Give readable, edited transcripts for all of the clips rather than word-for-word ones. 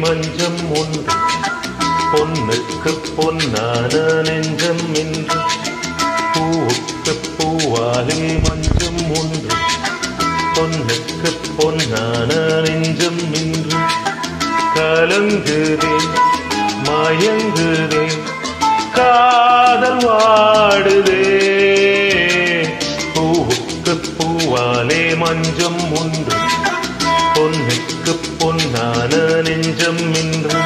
மஞ்சம் ஒன்று பொன்னுக்கு பொன்னான நெஞ்சம் இன்று பூவுக்கு பூவாலே மஞ்சம் ஒன்று பொன்னுக்கு பொன்னான நெஞ்சம் இன்று கலங்குதே மயங்குதே காதல் வாடுதே பூவுக்கு பூவாலே மஞ்சம் ஒன்று பொன்னுக்கு பொன்னான நெஞ்சம் இன்று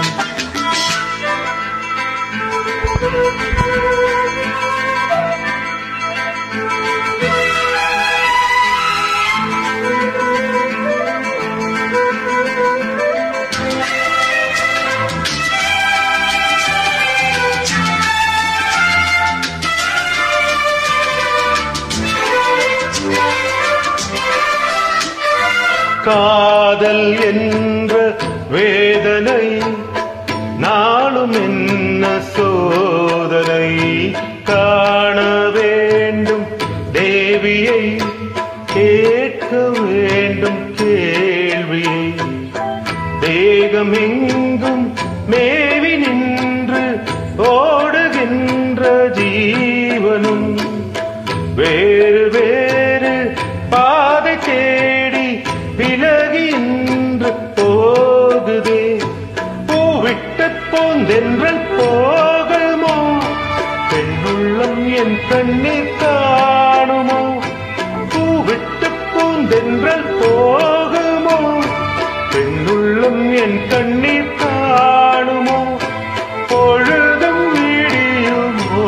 காதல் என்ற வேதனை நாளும் என்ன சோதனை காண வேண்டும் தேவியை கேட்க வேண்டும் கேள்வியை தேகம் எங்கும் மேவி நின்று ஓடுகின்ற ஜீவனும் வேறு வேறு பாதை தேடி விலகின்று போகுதே பூவிட்டு போந்தென்றல் போகுமோ பெண்ணுள்ளம் என் கண்ணீர் காணுமோ பூவிட்டு போந்தென்றல் போகுமோ பெண்ணுள்ளம் என் கண்ணீர் காணுமோ பொழுதும் விடியுமோ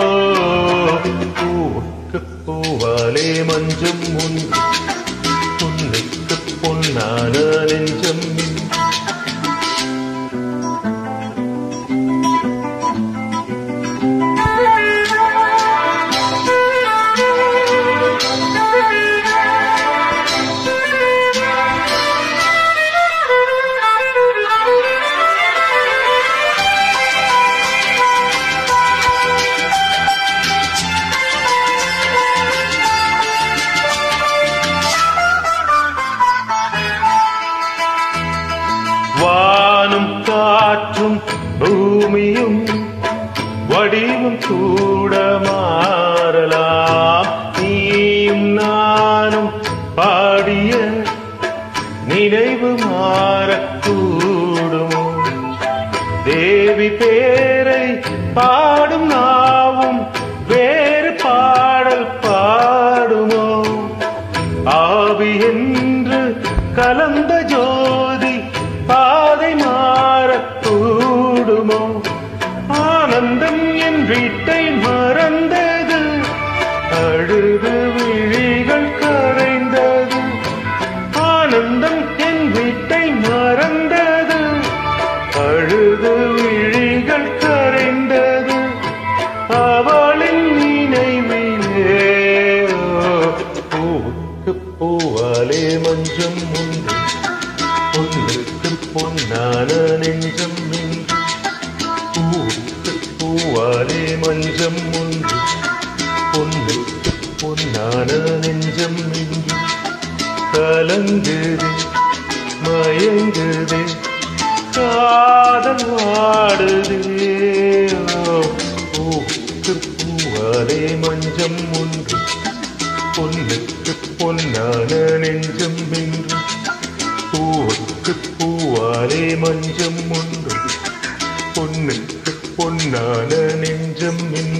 பூவுக்கு பூவாலே மஞ்சம் உண்டு பொன்னுக்கு பொன்னான நெஞ்சம் வானும் காற்றும் பூமியும் வடிவும் கூட மாறலாம் நீயும் நானும் பாடிய நினைவு மாறக்கூடுமோ தேவி பேரை பாடும் நாவும் வேறு பாடல் பாடுமோ ஆவி என்று கலந்த ஜோதி பாதை மாறக்கூடுமோ ஆனந்தம் என் வீட்டை மறந்தது அழுது விழிகள் கரைந்தது ஆனந்தம் என் வீட்டை மறந்தது அழுது விழிகள் கரைந்தது அவளின் நினைவிலே பூவுக்கு பூவாலே மஞ்சம் உண்டு பொன்னுக்கு பொன்னான நெஞ்சம் இன்று பூவுக்கு பூவாலே மஞ்சம் உண்டு பொன்னுக்கு பொன்னான நெஞ்சம் இன்று கலங்குதே மயங்குதே காதல் வாடுதே பூவுக்கு பூவாலே மஞ்சம் உண்டு பொன்னுக்கு பொன்னான நெஞ்சம் இன்று பூவுக்கு பூவாலே மஞ்சம் உண்டு பொன்னுக்கு பொன்னான நெஞ்சம் இன்று